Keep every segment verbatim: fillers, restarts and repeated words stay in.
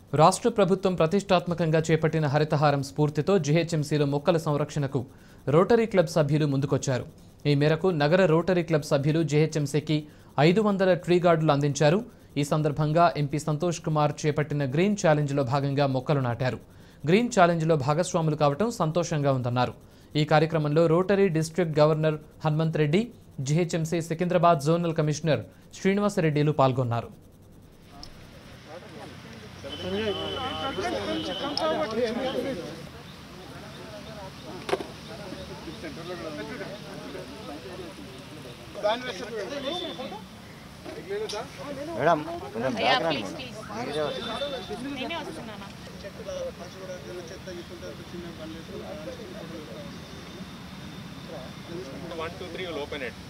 రాష్ట్ర ప్రభుత్వం ప్రతిష్టాత్మకంగా చేపట్టిన హరితహారం స్ఫూర్తితో జీహెచ్ఎంసీలో మొక్కల సంరక్షణకు రోటరీ క్లబ్ సభ్యులు ముందుకొచ్చారు. ఈ మేరకు నగర రోటరీ క్లబ్ సభ్యులు జీహెచ్ఎంసీకి ఐదు వందల ట్రీ గార్డులు అందించారు. ఈ సందర్భంగా ఎంపీ సంతోష్ కుమార్ చేపట్టిన గ్రీన్ ఛాలెంజ్లో భాగంగా మొక్కలు నాటారు. గ్రీన్ ఛాలెంజ్లో భాగస్వాములు కావడం సంతోషంగా ఉందన్నారు. ఈ కార్యక్రమంలో Rotary district governor Hanumanth Reddy, GHMC Secunderabad zonal commissioner శ్రీనివాసరెడ్డిలు పాల్గొన్నారు. Madam one two three will open it.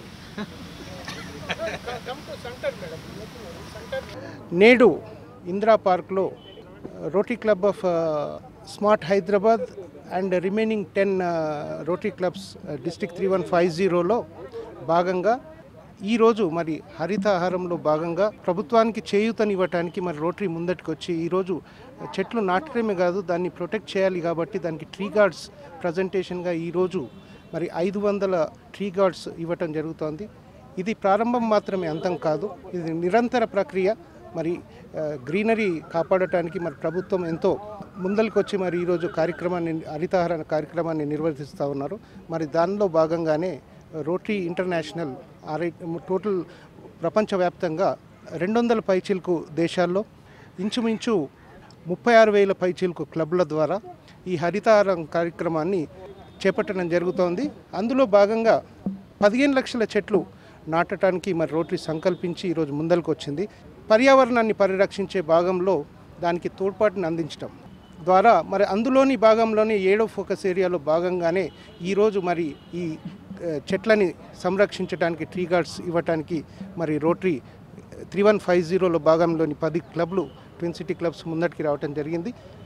నేడు ఇందిరా పార్క్లో Rotary club of smart Hyderabad and remaining ten Rotary clubs district three one five జీరోలో భాగంగా ఈరోజు మరి హరితహారంలో భాగంగా ప్రభుత్వానికి చేయూతనివ్వటానికి మరి రోటరీ ముందటికి వచ్చి ఈరోజు చెట్లు నాటడమే కాదు, దాన్ని ప్రొటెక్ట్ చేయాలి కాబట్టి దానికి ట్రీ గార్డ్స్ ప్రజెంటేషన్గా ఈరోజు మరి ఐదు వందల ట్రీ గార్డ్స్ ఇవ్వటం జరుగుతోంది. ఇది ప్రారంభం మాత్రమే, అంతం కాదు. ఇది నిరంతర ప్రక్రియ. మరి గ్రీనరీ కాపాడటానికి మరి ప్రభుత్వం ఎంతో ముందరికి వచ్చి మరి ఈరోజు కార్యక్రమాన్ని హరితహార కార్యక్రమాన్ని నిర్వర్తిస్తూ ఉన్నారు. మరి దానిలో భాగంగానే రోటరీ ఇంటర్నేషనల్ ఆర్ఐ టోటల్ ప్రపంచవ్యాప్తంగా రెండు వందల పైచిలకు దేశాల్లో ఇంచుమించు ముప్పై ఆరు వేల పైచిలకు క్లబ్ల ద్వారా ఈ హరితహారం కార్యక్రమాన్ని చేపట్టడం జరుగుతోంది. అందులో భాగంగా పదిహేను లక్షల చెట్లు నాటడానికి మరి రోటరీ సంకల్పించి ఈరోజు ముందరకు వచ్చింది. పర్యావరణాన్ని పరిరక్షించే భాగంలో దానికి తోడ్పాటుని అందించడం ద్వారా మరి అందులోని భాగంలోని ఏడో ఫోకస్ ఏరియాలో భాగంగానే ఈరోజు మరి ఈ చెట్లని సంరక్షించడానికి ట్రీ గార్డ్స్ ఇవ్వడానికి మరి రోటరీ త్రీ వన్ ఫైవ్ జీరోలో భాగంలోని పది క్లబ్లు ట్విన్ సిటీ క్లబ్స్ ముందటికి రావడం జరిగింది.